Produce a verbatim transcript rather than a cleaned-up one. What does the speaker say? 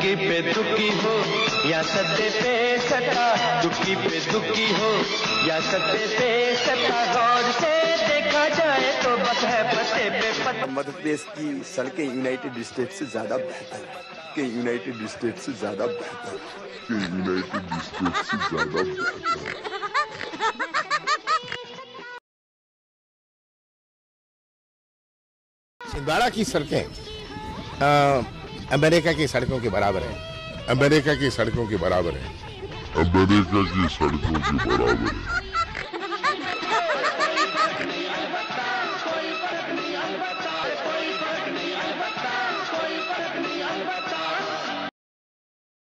दुखी पे दुखी हो या सत्य पे सता, दुखी पे दुखी हो या सत्य पे सता, गौर से देखा जाए तो बस है पते पे पता। मध्य प्रदेश की सड़कें यूनाइटेड स्टेट से ज्यादा बेहतर है, कि यूनाइटेड स्टेट से ज्यादा बेहतर है, कि यूनाइटेड स्टेट से ज्यादा बेहतर है। छिंदवाड़ा की सड़कें अमेरिका की सड़कों के बराबर है, अमेरिका की सड़कों के बराबर है, अमेरिका की सड़कों के बराबर है।